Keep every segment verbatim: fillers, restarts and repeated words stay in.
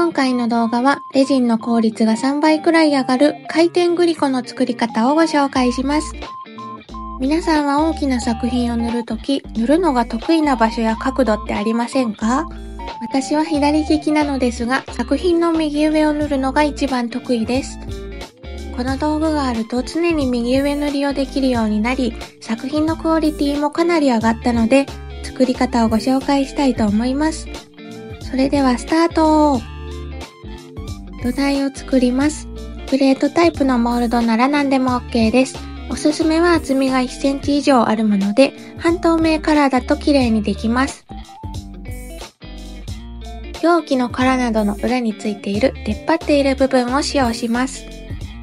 今回の動画はレジンの効率がさんばいくらい上がる回転グリコの作り方をご紹介します。皆さんは大きな作品を塗るとき、塗るのが得意な場所や角度ってありませんか？私は左利きなのですが、作品の右上を塗るのが一番得意です。この道具があると常に右上塗りをできるようになり、作品のクオリティもかなり上がったので、作り方をご紹介したいと思います。それではスタート。土台を作ります。プレートタイプのモールドなら何でも OK です。おすすめは厚みがいちセンチ以上あるもので、半透明カラーだと綺麗にできます。容器の殻などの裏についている出っ張っている部分を使用します。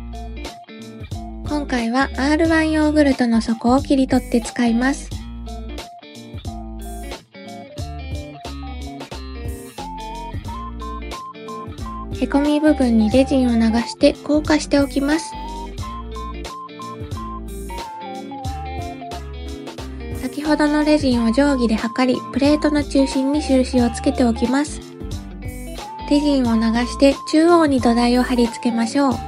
今回は アールワン ヨーグルトの底を切り取って使います。へこみ部分にレジンを流して硬化しておきます。先ほどのレジンを定規で測り、プレートの中心に印をつけておきます。レジンを流して中央に土台を貼り付けましょう。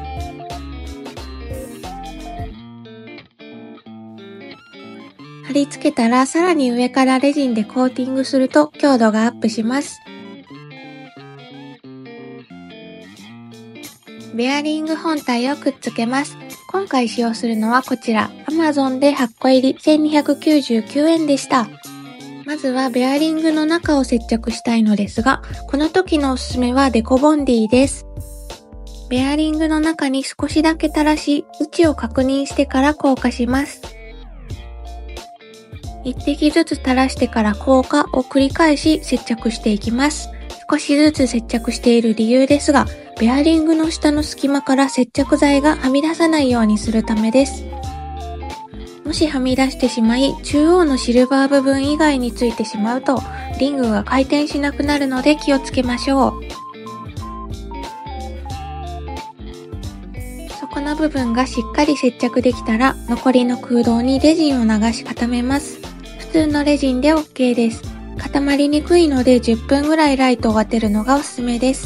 貼り付けたらさらに上からレジンでコーティングすると強度がアップします。ベアリング本体をくっつけます。今回使用するのはこちら、Amazon ではっこ入りせんにひゃくきゅうじゅうきゅうえんでした。まずはベアリングの中を接着したいのですが、この時のおすすめはデコボンディです。ベアリングの中に少しだけ垂らし、位置を確認してから硬化します。一滴ずつ垂らしてから硬化を繰り返し接着していきます。少しずつ接着している理由ですが、ベアリングの下の隙間から接着剤がはみ出さないようにするためです。もしはみ出してしまい、中央のシルバー部分以外についてしまうと、リングが回転しなくなるので気をつけましょう。底の部分がしっかり接着できたら、残りの空洞にレジンを流し固めます。普通のレジンで OK です。固まりにくいのでじゅっぷんぐらいライトを当てるのがおすすめです。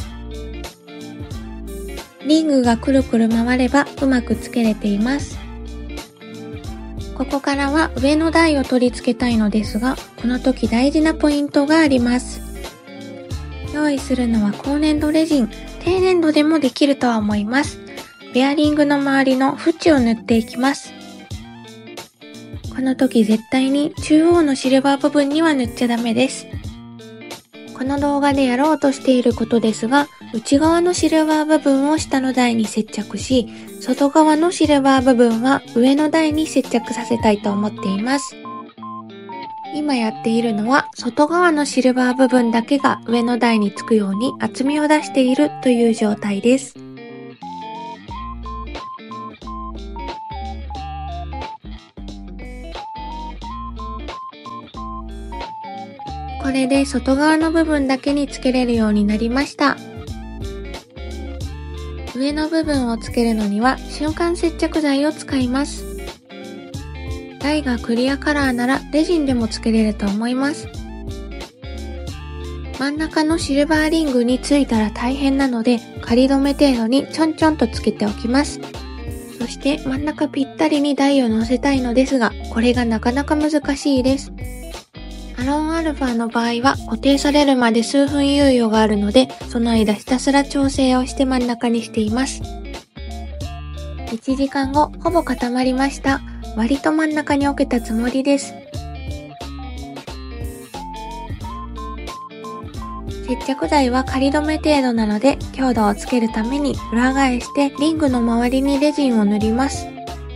リングがくるくる回ればうまくつけれています。ここからは上の台を取り付けたいのですが、この時大事なポイントがあります。用意するのは高粘土レジン、低粘土でもできるとは思います。ベアリングの周りの縁を塗っていきます。この時絶対に中央のシルバー部分には塗っちゃダメです。この動画でやろうとしていることですが、内側のシルバー部分を下の台に接着し、外側のシルバー部分は上の台に接着させたいと思っています。今やっているのは、外側のシルバー部分だけが上の台につくように厚みを出しているという状態です。これで外側の部分だけにつけれるようになりました。上の部分をつけるのには瞬間接着剤を使います。台がクリアカラーならレジンでもつけれると思います。真ん中のシルバーリングについたら大変なので、仮止め程度にちょんちょんとつけておきます。そして真ん中ぴったりに台を乗せたいのですが、これがなかなか難しいです。アロンアルファの場合は固定されるまで数分猶予があるので、その間ひたすら調整をして真ん中にしています。いちじかんご、ほぼ固まりました。割と真ん中に置けたつもりです。接着剤は仮止め程度なので、強度をつけるために裏返してリングの周りにレジンを塗ります。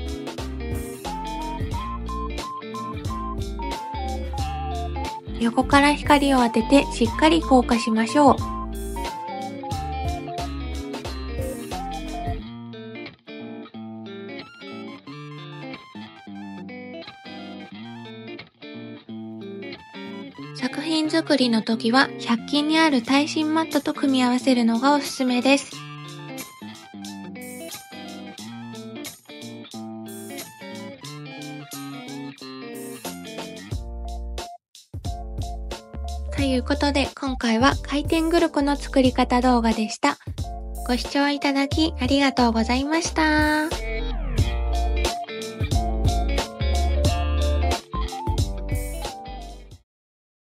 横から光を当ててしっかり硬化しましょう。作品作りの時はひゃく均にある耐震マットと組み合わせるのがおすすめです。 ということで今回は回転グルクの作り方動画でした。ご視聴いただきありがとうございました。